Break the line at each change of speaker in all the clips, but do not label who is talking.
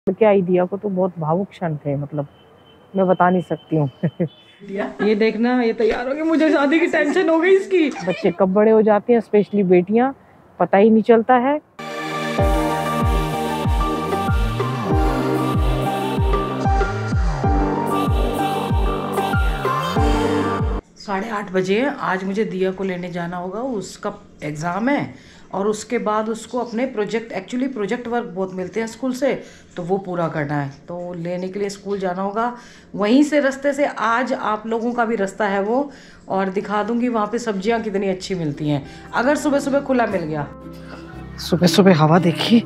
के आई दिया को तो बहुत भावुक क्षण थे, मतलब मैं बता नहीं सकती हूँ।
ये देखना, ये तैयार हो गई, मुझे शादी की टेंशन हो गई इसकी।
बच्चे कब बड़े हो जाते हैं, स्पेशली बेटियां, पता ही नहीं चलता है।
8:30 बजे आज मुझे दिया को लेने जाना होगा, उसका एग्ज़ाम है और उसके बाद उसको अपने एक्चुअली प्रोजेक्ट वर्क बहुत मिलते हैं स्कूल से, तो वो पूरा करना है, तो लेने के लिए स्कूल जाना होगा। वहीं से रास्ते से आज आप लोगों का भी रास्ता है वो, और दिखा दूंगी वहाँ पे सब्जियाँ कितनी अच्छी मिलती हैं अगर सुबह सुबह खुला मिल गया।
सुबह सुबह हवा देखिए,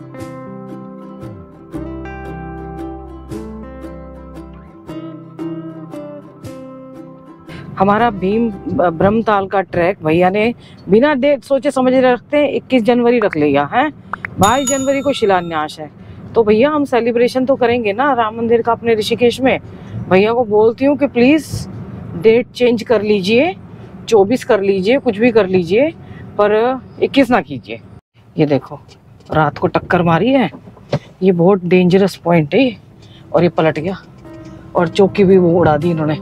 हमारा भीम ब्रह्मताल का ट्रैक भैया ने बिना डेट सोचे समझे रखते हैं 21 जनवरी रख लिया है। 22 जनवरी को शिलान्यास है, तो भैया हम सेलिब्रेशन तो करेंगे ना राम मंदिर का अपने ऋषिकेश में। भैया को बोलती हूँ कि प्लीज़ डेट चेंज कर लीजिए, 24 कर लीजिए, कुछ भी कर लीजिए, पर 21 ना कीजिए। ये देखो रात को टक्कर मारी है, ये बहुत डेंजरस पॉइंट है, और ये पलट गया और चौकी भी वो उड़ा दी इन्होंने।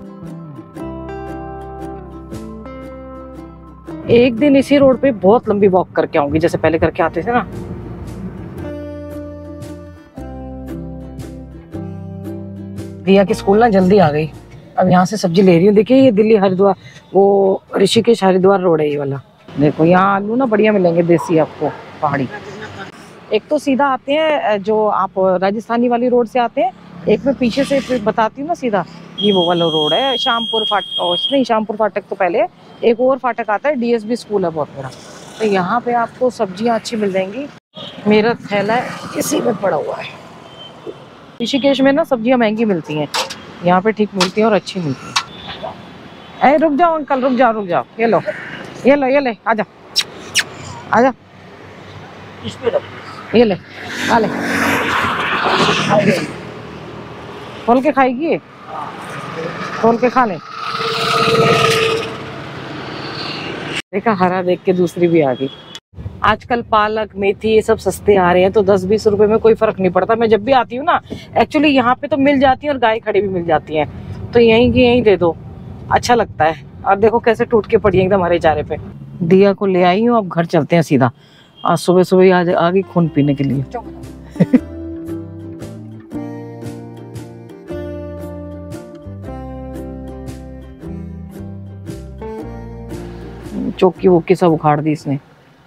एक दिन इसी रोड पे बहुत लंबी वॉक करके आऊंगी, जैसे पहले करके आते थे ना। दिया की स्कूल ना जल्दी आ गई, अब यहाँ से सब्जी ले रही हूँ। देखिए ये दिल्ली हरिद्वार, वो ऋषिकेश हरिद्वार रोड है ये वाला। देखो यहाँ आलू ना बढ़िया मिलेंगे देसी, आपको पहाड़ी। एक तो सीधा आते हैं जो आप राजस्थानी वाली रोड से आते हैं, एक मैं पीछे से फिर बताती हूँ ना सीधा, ये वो वाला रोड है शामपुर फाटक, नहीं शामपुर फाटक तो पहले एक और फाटक आता है, डीएसबी स्कूल है बहुत बड़ा, तो यहाँ पे आपको सब्जियाँ अच्छी मिल जाएंगी। मेरा थैला इसी में पड़ा हुआ है। ऋषिकेश में ना सब्जियाँ महंगी मिलती हैं, यहाँ पे ठीक मिलती हैं और अच्छी मिलती हैं। अरे रुक जाओ अंकल, रुक जाओ रुक जाओ, ये लो ये लो, ये ले आजा आजा, ये ले आ ले, खोल के खाएगी, खोल के खा ले। देखा हरा देख के दूसरी भी आ गई। आजकल पालक मेथी ये सब सस्ते आ रहे हैं, तो 10-20 रुपए में कोई फर्क नहीं पड़ता। मैं जब भी आती हूँ ना, एक्चुअली यहाँ पे तो मिल जाती है और गाय खड़ी भी मिल जाती है, तो यहीं की यहीं दे दो, अच्छा लगता है। और देखो कैसे टूट के पड़ी है एकदम हरे चारे पे। दिया को ले आई हूँ, अब घर चलते हैं सीधा। आज सुबह सुबह आज आ गई खून पीने के लिए। चौकी वोकी सब उखाड़ दी इसने।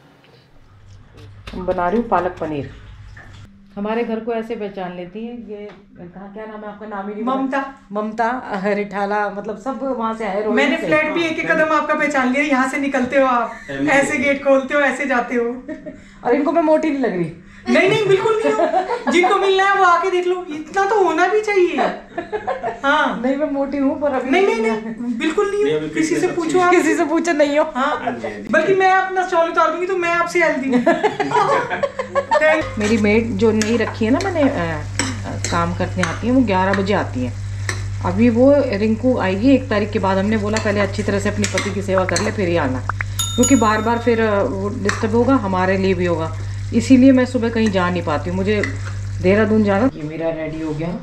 बना रही हूँ पालक पनीर। हमारे घर को ऐसे पहचान लेती है, ये कहाँ, क्या नाम है आपका? नाम ही नहीं,
ममता।
ममता रिठाला, मतलब सब वहाँ से आए।
मैंने फ्लैट भी एक कदम आपका पहचान लिया, यहाँ से निकलते हो आप, ऐसे गेट खोलते हो, ऐसे जाते हो।
और इनको मैं मोटी नहीं लग रही?
नहीं नहीं बिल्कुल नहीं हो, जिनको मिलना है वो आके देख लो, इतना तो होना भी चाहिए। हाँ
नहीं मैं मोटी हूँ, पर अभी
नहीं नहीं नहीं बिल्कुल नहीं हो, किसी से पूछो आप,
किसी से पूछो नहीं हो।
हाँ बल्कि मैं अपना स्टॉल उतार दूंगी तो मैं आपसे हेल्दी।
मेरी मेड जो नहीं रखी है ना मैंने, काम करने आती है, वो 11 बजे आती है। अभी वो रिंकू आएगी 1 तारीख के बाद। हमने बोला पहले अच्छी तरह से अपनी पति की सेवा कर ले फिर ही आना, क्योंकि बार बार फिर वो डिस्टर्ब होगा, हमारे लिए भी होगा, इसीलिए मैं सुबह कहीं जा नहीं पाती हूँ, मुझे देहरादून जाना। ये मेरा रेडी हो गया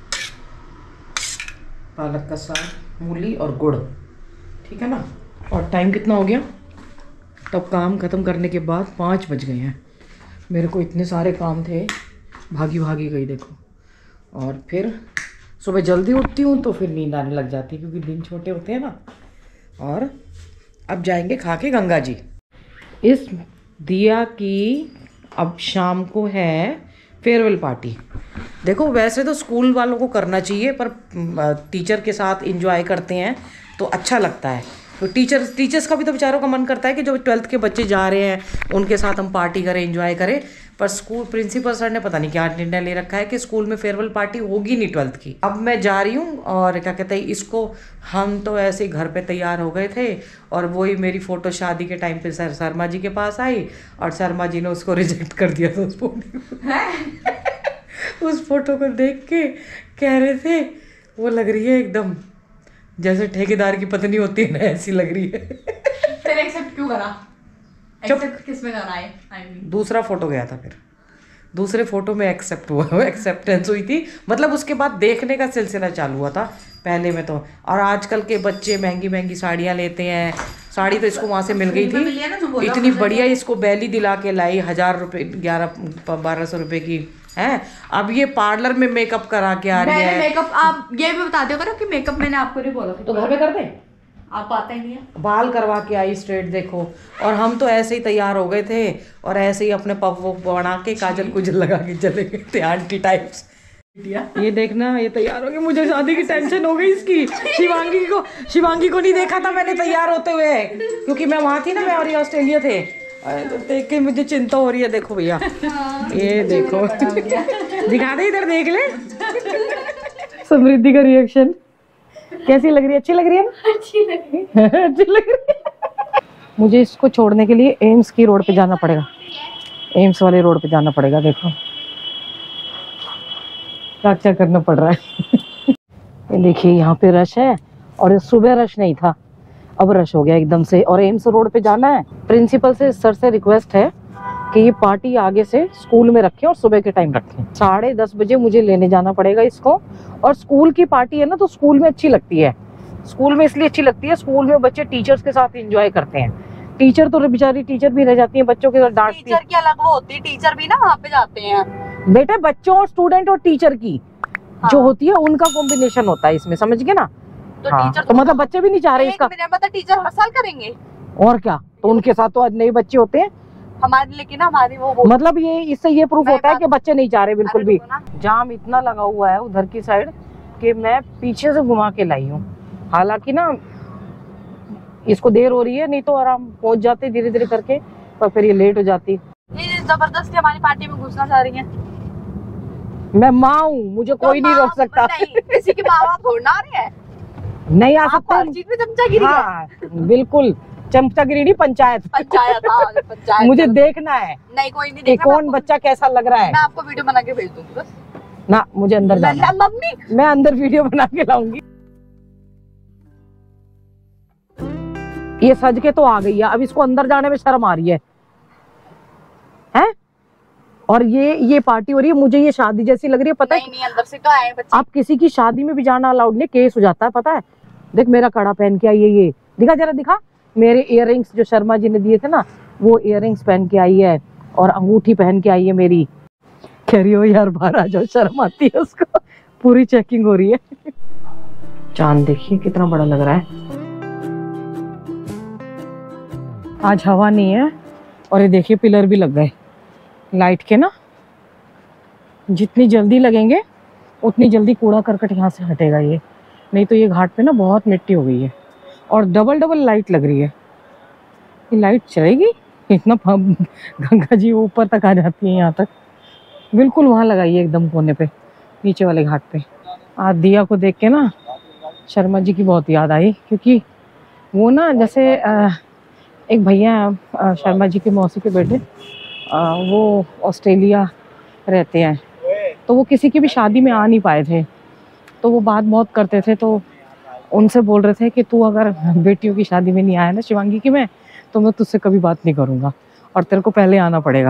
पालक का साग, मूली और गुड़, ठीक है ना। और टाइम कितना हो गया? तब काम ख़त्म करने के बाद 5 बज गए हैं। मेरे को इतने सारे काम थे, भागी भागी गई देखो। और फिर सुबह जल्दी उठती हूँ तो फिर नींद आने लग जाती है, क्योंकि दिन छोटे होते हैं ना। और अब जाएंगे खा के गंगा जी। इस दिया की अब शाम को है फेयरवेल पार्टी। देखो वैसे तो स्कूल वालों को करना चाहिए, पर टीचर के साथ एंजॉय करते हैं तो अच्छा लगता है। तो टीचर्स का भी तो बेचारों का मन करता है कि जो 12th के बच्चे जा रहे हैं उनके साथ हम पार्टी करें, एंजॉय करें। पर स्कूल प्रिंसिपल सर ने पता नहीं क्या निर्णय ले रखा है कि स्कूल में फेयरवेल पार्टी होगी नहीं 12th की। अब मैं जा रही हूँ, और क्या कहते हैं इसको, हम तो ऐसे ही घर पे तैयार हो गए थे, और वही मेरी फ़ोटो शादी के टाइम पे शर्मा जी के पास आई, और शर्मा जी ने उसको रिजेक्ट कर दिया था उस फोटो। उस फोटो को देख के कह रहे थे वो लग रही है एकदम जैसे ठेकेदार की पत्नी होती है ना, ऐसी लग रही है।
फिर एक्सेप्ट क्यों करा? एक्सेप्ट किस में करा है?
दूसरा फोटो गया था फिर, दूसरे फोटो में एक्सेप्ट हुआ, एक्सेप्टेंस हुई थी, मतलब उसके बाद देखने का सिलसिला चालू हुआ था पहले में तो। और आजकल के बच्चे महंगी महंगी साड़ियाँ लेते हैं। साड़ी तो इसको वहाँ से मिल गई थी, इतनी बढ़िया इसको बैली दिला के लाई, 1000 रुपये 1100-1200 रुपये की है। अब ये पार्लर में मेकअप करा के आ रही है।
मेकअप आप ये भी बता दो करो कि मेकअप मैंने आपको नहीं बोला
तो घर में कर दे,
आप आता ही नहीं है।
बाल करवा के आई स्ट्रेट, देखो। और हम तो ऐसे ही तैयार हो गए थे और ऐसे ही अपने पफ वफ बना के काजल कुजल लगा के चले गए थे आंटी टाइप्स। ये देखना, ये तैयार हो गई, मुझे शादी की टेंशन हो गई इसकी। शिवांगी को नहीं देखा था मैंने तैयार होते हुए, क्योंकि मैं वहाँ थी ना, मैं और ये ऑस्ट्रेलिया थे। तो देख के मुझे चिंता हो रही है। देखो भैया, ये देखो, दिखा दे इधर, देख ले समृद्धि का रिएक्शन। कैसी लग रही है? अच्छी लग रही है ना? अच्छी लग रही है। अच्छी लग रही है। मुझे इसको छोड़ने के लिए एम्स की रोड पे जाना पड़ेगा, एम्स वाले रोड पे जाना पड़ेगा। देखो क्या क्या करना पड़ रहा है। ये देखिए यहाँ पे रश है, और सुबह रश नहीं था, अब रश हो गया एकदम से। और एम्स रोड पे जाना है। प्रिंसिपल से, सर से रिक्वेस्ट है कि ये पार्टी आगे से स्कूल में रखें और सुबह के टाइम रखें। 10:30 बजे मुझे लेने जाना पड़ेगा इसको। और स्कूल की पार्टी है ना, तो स्कूल में अच्छी लगती है। स्कूल में इसलिए अच्छी लगती है, स्कूल में बच्चे टीचर्स के साथ एंजॉय करते हैं। टीचर तो बेचारी टीचर भी रह जाती है, बच्चों के साथ डांटती है।
टीचर की अलग वो होती है, टीचर भी ना वहाँ पे जाते हैं।
बेटे बच्चों और स्टूडेंट और टीचर की जो होती है उनका कॉम्बिनेशन होता है इसमें, समझ गए ना?
तो
हाँ,
टीचर
तो मतलब बच्चे भी नहीं चाह रहे इसका।
मतलब टीचर हर साल करेंगे
और क्या, तो उनके साथ तो नए बच्चे होते हैं
हमारे, लेकिन हमारी वो
मतलब ये इससे ये प्रूफ होता है कि बच्चे नहीं चाह रहे बिल्कुल भी।
ना।
जाम इतना लगा हुआ है उधर की साइड कि मैं पीछे से घुमा के लाई हूँ। हालांकि ना इसको देर हो रही है, नहीं तो आराम पहुंच जाते धीरे धीरे करके, पर फिर ये लेट हो जाती।
ये जबरदस्ती हमारी पार्टी में घुसना चाह रही है।
मैं माँ हूँ, मुझे कोई नहीं रोक सकता।
नहीं, किसी के माँ बाप थोड़ा आ रहे हैं,
नहीं आ सकते।
हर चीज में चमचागिरी है।
हाँ, बिल्कुल चमचागिरी नहीं, पंचायत।
पंचायत, हाँ, पंचायत।
मुझे देखना है
नहीं, कोई नहीं
कि
देखना।
कौन बच्चा कैसा लग रहा है।
मैं आपको वीडियो बना के भेज दूंगी बस।
ना मुझे अंदर जाना है।
मम्मी
मैं अंदर वीडियो बना के लाऊंगी। ये सज के तो आ गई है, अब इसको अंदर जाने में शर्म आ रही है, हैं? और ये पार्टी हो रही है, मुझे ये शादी जैसी लग रही है, पता है?
नहीं, अंदर से तो आए बच्चे।
आप किसी की शादी में भी जाना अलाउड नहीं, केस हो जाता है, पता है? देख मेरा कड़ा पहन के आई है, ये दिखा जरा, दिखा। मेरे इयररिंग्स जो शर्मा जी ने दिए थे ना, वो इयररिंग्स पहन के आई है, और अंगूठी पहन के आई है मेरी। कह रही हो यार बाहर आ जाओ, शर्म आती है उसको। पूरी चेकिंग हो रही है। चांद देखिए कितना बड़ा लग रहा है। आज हवा नहीं है, और ये देखिए पिलर भी लग गए लाइट के ना। जितनी जल्दी लगेंगे उतनी जल्दी कूड़ा करकट यहाँ से हटेगा ये, नहीं तो ये घाट पे ना बहुत मिट्टी हो गई है। और डबल डबल लाइट लग रही है। ये लाइट चलेगी इतना? गंगा जी ऊपर तक आ जाती है, यहाँ तक बिल्कुल वहाँ लगाइए एकदम कोने पे, नीचे वाले घाट पे। आज दिया को देख के ना शर्मा जी की बहुत याद आई, क्योंकि वो ना जैसे एक भैया शर्मा जी के मौसी के बेटे, वो ऑस्ट्रेलिया रहते हैं, तो वो किसी की भी शादी में आ नहीं पाए थे, तो वो बात बहुत करते थे। तो उनसे बोल रहे थे कि तू अगर बेटियों की शादी में नहीं आया ना शिवांगी की में, तो मैं तुझसे कभी बात नहीं करूँगा, और तेरे को पहले आना पड़ेगा।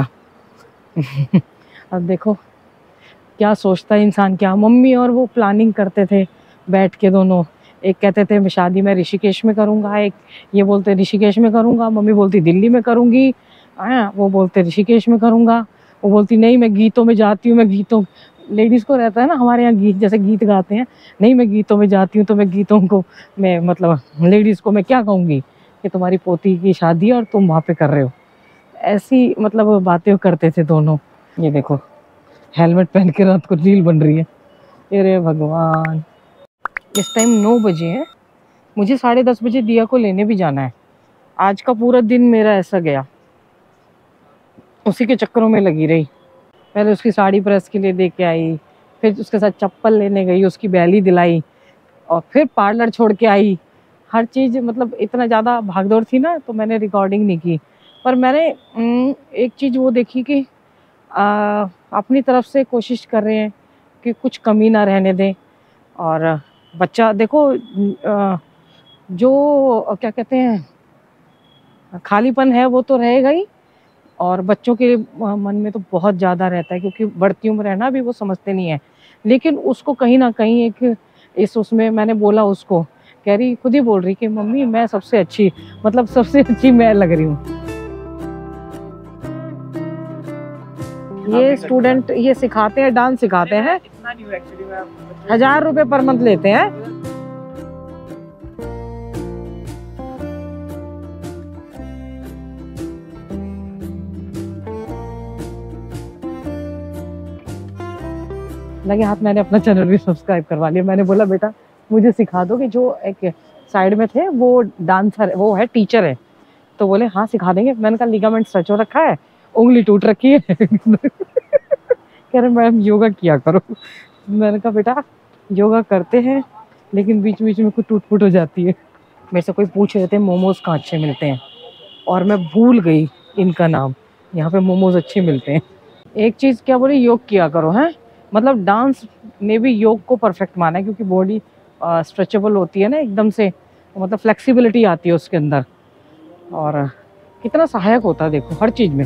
अब देखो क्या सोचता है इंसान। क्या मम्मी और वो प्लानिंग करते थे बैठ के दोनों। एक कहते थे मैं शादी में ऋषिकेश में करूँगा, एक ये बोलते ऋषिकेश में करूँगा, मम्मी बोलती दिल्ली में करूँगी, वो बोलते ऋषिकेश में करूँगा, वो बोलती नहीं मैं गीतों में जाती हूँ, मैं गीतों, लेडीज़ को रहता है ना हमारे यहाँ गीत, जैसे गीत गाते हैं, नहीं मैं गीतों में जाती हूँ, तो मैं गीतों को, मैं मतलब लेडीज़ को मैं क्या कहूँगी कि तुम्हारी पोती की शादी है और तुम वहाँ पे कर रहे हो। ऐसी मतलब बातें करते थे दोनों। ये देखो हेलमेट पहन के रात को रील बन रही है। अरे भगवान, इस टाइम 9 बजे है, मुझे 10:30 बजे दिया को लेने भी जाना है। आज का पूरा दिन मेरा ऐसा गया, उसी के चक्करों में लगी रही। पहले उसकी साड़ी प्रेस के लिए दे के आई, फिर उसके साथ चप्पल लेने गई, उसकी बैली दिलाई, और फिर पार्लर छोड़ के आई। हर चीज़ मतलब इतना ज़्यादा भागदौड़ थी ना, तो मैंने रिकॉर्डिंग नहीं की। पर मैंने एक चीज़ वो देखी कि अपनी तरफ से कोशिश कर रहे हैं कि कुछ कमी ना रहने दें। और बच्चा देखो जो क्या कहते हैं खालीपन है वो तो रहेगा ही,
और बच्चों के मन में तो बहुत ज़्यादा रहता है, क्योंकि बढ़ती उम्र है ना, अभी वो समझते नहीं है। लेकिन उसको कहीं ना कहीं एक उसमें मैंने बोला उसको, कह रही, खुद ही बोल रही कि मम्मी मैं सबसे अच्छी, मतलब सबसे अच्छी मैं लग रही हूँ। ये स्टूडेंट ये सिखाते हैं, डांस सिखाते हैं। 1000 रुपए पर मंथ लेते हैं। लगे हाथ, मैंने अपना चैनल भी सब्सक्राइब करवा लिया। मैंने बोला बेटा मुझे सिखा दो, कि जो एक साइड में थे वो डांसर, वो है टीचर है। तो बोले हाँ सिखा देंगे। मैंने कहा लिगामेंट स्ट्रेच हो रखा है, उंगली टूट रखी है। कह रहे मैम योगा किया करो। मैंने कहा बेटा योगा करते हैं, लेकिन बीच बीच में कुछ टूट फूट हो जाती है। मेरे से कोई पूछ रहे थे मोमोज कहाँ अच्छे मिलते हैं, और मैं भूल गई इनका नाम। यहाँ पे मोमोज अच्छे मिलते हैं। एक चीज़ क्या बोले, योग किया करो है। मतलब डांस ने भी योग को परफेक्ट माना है, क्योंकि बॉडी स्ट्रेचेबल होती है ना एकदम से, मतलब फ्लेक्सिबिलिटी आती है उसके अंदर, और कितना सहायक होता है देखो हर चीज में।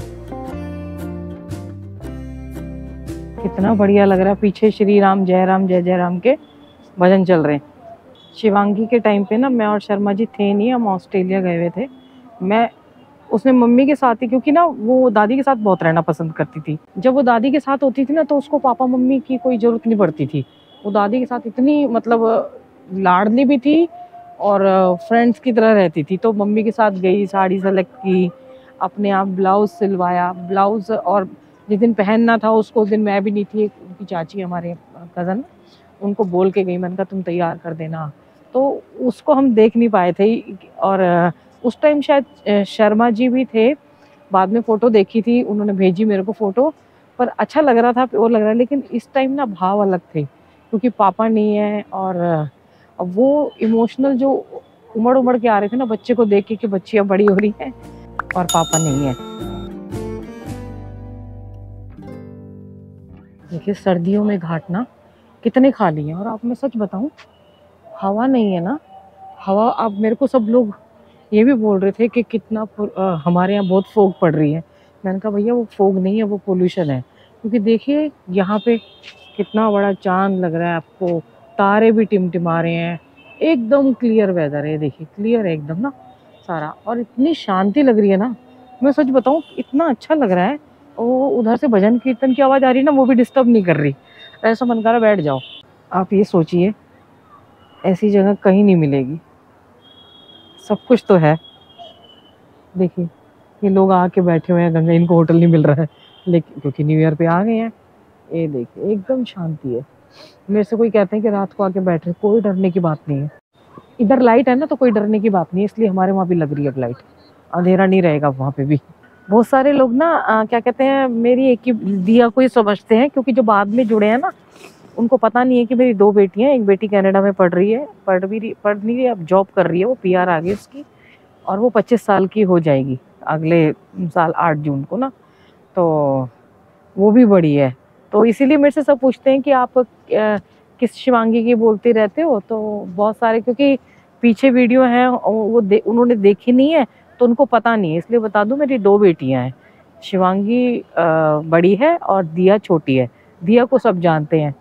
कितना बढ़िया लग रहा है। पीछे श्री राम जय राम जय जय राम के भजन चल रहे हैं। शिवांगी के टाइम पे ना मैं और शर्मा जी थे नहीं, हम ऑस्ट्रेलिया गए हुए थे। मैं उसने मम्मी के साथ ही, क्योंकि ना वो दादी के साथ बहुत रहना पसंद करती थी। जब वो दादी के साथ होती थी ना, तो उसको पापा मम्मी की कोई जरूरत नहीं पड़ती थी। वो दादी के साथ इतनी मतलब लाडली भी थी, और फ्रेंड्स की तरह रहती थी। तो मम्मी के साथ गई, साड़ी सेलेक्ट की, अपने आप ब्लाउज सिलवाया, ब्लाउज, और जिस दिन पहनना था उसको, उस दिन मैं भी नहीं थी, उनकी चाची हमारे कज़न, उनको बोल के गई, मैंने कहा तुम तैयार कर देना। तो उसको हम देख नहीं पाए थे। और उस टाइम शायद शर्मा जी भी थे, बाद में फ़ोटो देखी थी, उन्होंने भेजी मेरे को फ़ोटो, पर अच्छा लग रहा था, प्योर लग रहा है। लेकिन इस टाइम ना भाव अलग थे, क्योंकि पापा नहीं है, और अब वो इमोशनल जो उमड़ उमड़ के आ रहे थे ना बच्चे को देख के, कि बच्ची अब बड़ी हो रही है और पापा नहीं है। देखिए सर्दियों में घाट ना कितने खाली हैं। और आप मैं सच बताऊं, हवा नहीं है ना, हवा। अब मेरे को सब लोग ये भी बोल रहे थे कि कितना हमारे यहाँ बहुत फोग पड़ रही है। मैंने कहा भैया वो फोग नहीं है, वो पोल्यूशन है। क्योंकि देखिए यहाँ पे कितना बड़ा चांद लग रहा है आपको, तारे भी टिमटिमा रहे हैं, एकदम क्लियर वेदर है। देखिए क्लियर है एकदम ना सारा, और इतनी शांति लग रही है ना, मैं सच बताऊं इतना अच्छा लग रहा है। वो उधर से भजन कीर्तन की आवाज़ आ रही है ना, वो भी डिस्टर्ब नहीं कर रही। ऐसा मन कर रहा बैठ जाओ। आप ये सोचिए ऐसी जगह कहीं नहीं मिलेगी, सब कुछ तो है। देखिए ये लोग आके बैठे हुए हैं गंगा, इनको होटल नहीं मिल रहा है, लेकिन क्योंकि न्यू ईयर पे आ गए हैं। ये देखिए एकदम शांति है। मेरे से कोई कहते हैं कि रात को आके बैठ रहे, कोई डरने की बात नहीं है। इधर लाइट है ना, तो कोई डरने की बात नहीं है, इसलिए हमारे वहाँ भी लग रही है अब लाइट। अंधेरा नहीं रहेगा वहाँ पे भी। बहुत सारे लोग ना क्या कहते हैं, मेरी एक ही दिया को ही समझते हैं, क्योंकि जो बाद में जुड़े हैं ना उनको पता नहीं है कि मेरी 2 बेटियां हैं। एक बेटी कनाडा में पढ़ रही है, पढ़ नहीं रही, अब जॉब कर रही है, वो PR आ गई उसकी, और वो 25 साल की हो जाएगी अगले साल 8 जून को ना। तो वो भी बड़ी है। तो इसीलिए मेरे से सब पूछते हैं कि आप किस शिवांगी की बोलते रहते हो। तो बहुत सारे, क्योंकि पीछे वीडियो हैं वो उन्होंने देखी नहीं है, तो उनको पता नहीं है, इसलिए बता दूं मेरी 2 बेटियां हैं। शिवांगी बड़ी है और दिया छोटी है। दिया को सब जानते हैं।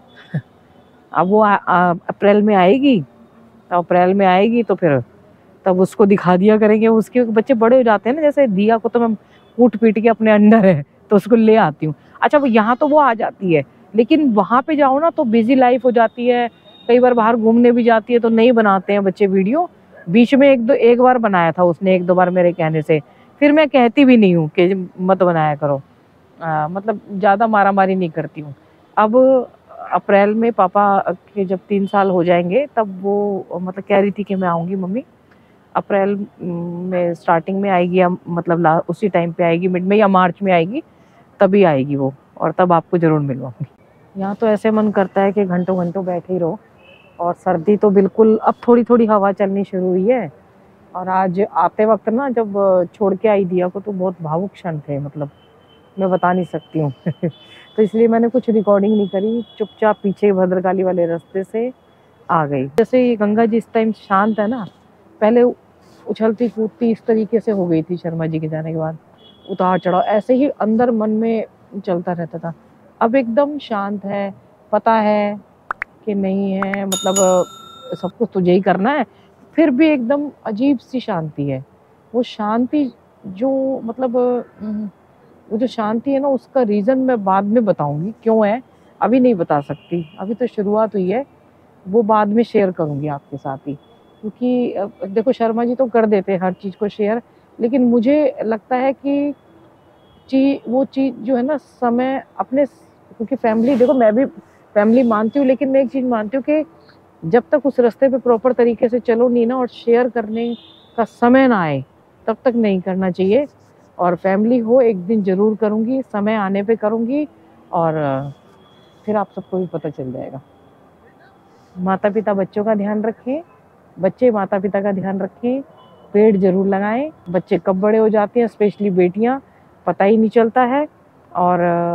अब वो अप्रैल में आएगी, तो अप्रैल में आएगी तो फिर तब उसको दिखा दिया करेंगे। उसके बच्चे बड़े हो जाते हैं ना, जैसे दिया को तो मैं कूट पीट के अपने अंडर है तो उसको ले आती हूँ। अच्छा वो यहाँ तो वो आ जाती है, लेकिन वहाँ पे जाओ ना तो बिजी लाइफ हो जाती है। कई बार बाहर घूमने भी जाती है तो नहीं बनाते हैं बच्चे वीडियो। बीच में एक बार बनाया था उसने, 1-2 बार मेरे कहने से, फिर मैं कहती भी नहीं हूँ कि मत बनाया करो। मतलब ज़्यादा मारा मारी नहीं करती हूँ। अब अप्रैल में पापा के जब 3 साल हो जाएंगे, तब वो मतलब कह रही थी कि मैं आऊँगी मम्मी। अप्रैल में स्टार्टिंग में आएगी, या मतलब उसी टाइम पे आएगी, मिड में या मार्च में आएगी, तभी आएगी वो, और तब आपको ज़रूर मिलवाऊंगी। यहाँ तो ऐसे मन करता है कि घंटों घंटों बैठे ही रहो। और सर्दी तो बिल्कुल, अब थोड़ी थोड़ी हवा चलनी शुरू हुई है। और आज आते वक्त ना जब छोड़ के आई दिया को, तो बहुत भावुक क्षण थे, मतलब मैं बता नहीं सकती हूँ। तो इसलिए मैंने कुछ रिकॉर्डिंग नहीं करी, चुपचाप पीछे भद्रकाली वाले रास्ते से आ गई। जैसे ये गंगा जी इस टाइम शांत है ना, पहले उछलती कूदती इस तरीके से हो गई थी शर्मा जी के जाने के बाद। उतार चढ़ाव ऐसे ही अंदर मन में चलता रहता था। अब एकदम शांत है, पता है कि नहीं है, मतलब सब कुछ तुझे ही करना है, फिर भी एकदम अजीब सी शांति है। वो शांति जो मतलब वो जो शांति है ना, उसका रीज़न मैं बाद में बताऊंगी क्यों है, अभी नहीं बता सकती, अभी तो शुरुआत हुई है, वो बाद में शेयर करूंगी आपके साथ ही। क्योंकि देखो शर्मा जी तो कर देते हैं हर चीज़ को शेयर, लेकिन मुझे लगता है कि वो चीज़ जो है ना समय अपने, क्योंकि फैमिली, देखो मैं भी फैमिली मानती हूँ, लेकिन मैं एक चीज़ मानती हूँ कि जब तक उस रास्ते पे प्रॉपर तरीके से चलो नहीं ना और शेयर करने का समय ना आए, तब तक नहीं करना चाहिए। और फैमिली हो एक दिन ज़रूर करूँगी, समय आने पे करूँगी, और फिर आप सबको भी पता चल जाएगा। माता पिता बच्चों का ध्यान रखें, बच्चे माता पिता का ध्यान रखें, पेड़ जरूर लगाएं। बच्चे कब बड़े हो जाते हैं, स्पेशली बेटियां, पता ही नहीं चलता है। और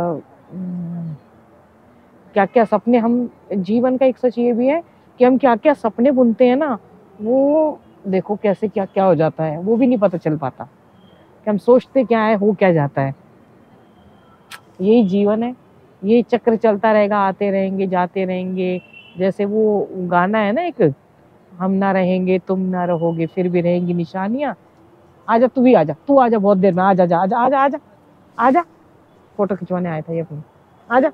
क्या क्या सपने हम, जीवन का एक सच ये भी है कि हम क्या क्या सपने बुनते हैं ना, वो देखो कैसे क्या क्या हो जाता है, वो भी नहीं पता चल पाता कि हम सोचते क्या है, हो क्या जाता है। यही जीवन है, यही चक्र चलता रहेगा, आते रहेंगे जाते रहेंगे। जैसे वो गाना है ना एक, हम ना रहेंगे तुम ना रहोगे फिर भी रहेंगी निशानियां। आजा तू भी आजा, तू आजा, बहुत देर में आजा, आजा आजा आजा आजा आजा, फोटो खिंचवाने आया था ये अपनी, आजा।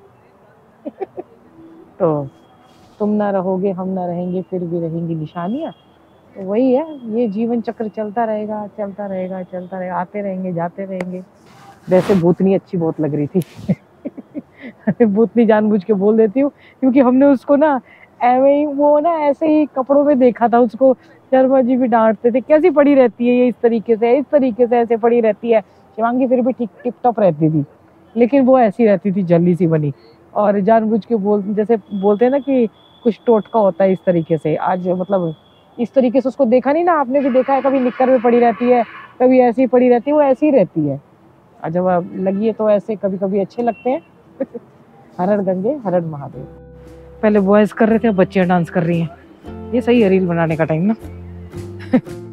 तो तुम ना रहोगे हम ना रहेंगे फिर भी रहेंगी निशानियां। तो वही है, ये जीवन चक्र चलता रहेगा चलता रहेगा चलता रहेगा, आते रहेंगे जाते रहेंगे। वैसे भूतनी अच्छी बहुत लग रही थी। भूतनी जानबूझ के बोल देती हूँ, क्योंकि हमने उसको ना ऐसे ही, वो ना ऐसे ही कपड़ों में देखा था उसको। शर्मा जी भी डांटते थे, कैसी पड़ी रहती है ये, इस तरीके से ऐसे पड़ी रहती है। शिवांगी फिर भी ठीक टिप टॉप रहती थी, लेकिन वो ऐसी रहती थी जल्दी सी बनी। और जानबूझ के जैसे बोलते हैं ना कि कुछ टोटका होता है, इस तरीके से आज मतलब इस तरीके से उसको देखा नहीं ना, आपने भी देखा है, कभी निक्कर में पड़ी रहती है, कभी ऐसी पड़ी रहती है, वो ऐसी ही रहती है। और जब लगी है तो ऐसे कभी कभी अच्छे लगते हैं। हर गंगे हर महादेव। पहले बॉयज कर रहे थे, अब बच्चियां डांस कर रही हैं। ये सही है रील बनाने का टाइम ना।